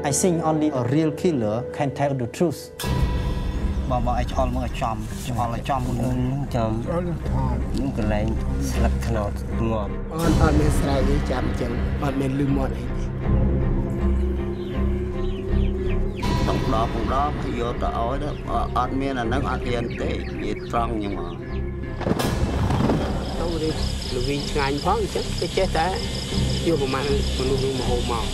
I think only a real killer can tell the truth. บอกไอ้ชอลมึงไอ้จอมมึงจอมมึงก็เลยสลักขนาดงออ่อนไม่สลายนี่จำจังอ่อนไม่ลืมหมดต้องรอผมรอพยศต่อเอาเด้ออ่อนเมียน่ะนักอาเทียนเตะยีตรังยังมาต้องรีบวิ่งงานพ้องจังไปเจ๊แต่อยู่ประมาณมันรู้มาโหมอง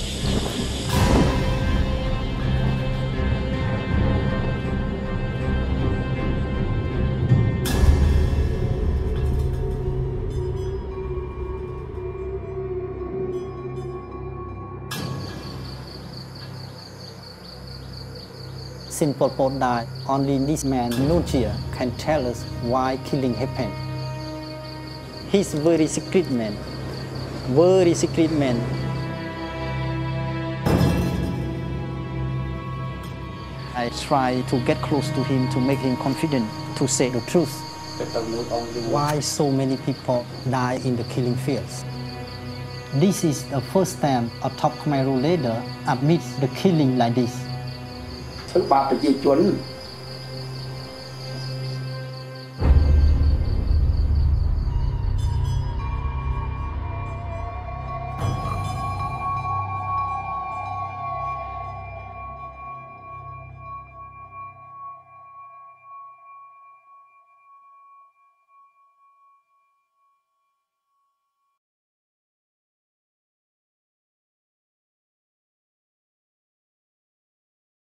Since Pol Pot died, only this man, Nunchia, can tell us why killing happened. He's a very secret man. Very secret man. I try to get close to him to make him confident to say the truth. Why so many people die in the killing fields? This is the first time a top Khmer Rouge leader admits the killing like this. บาปไปจีจวน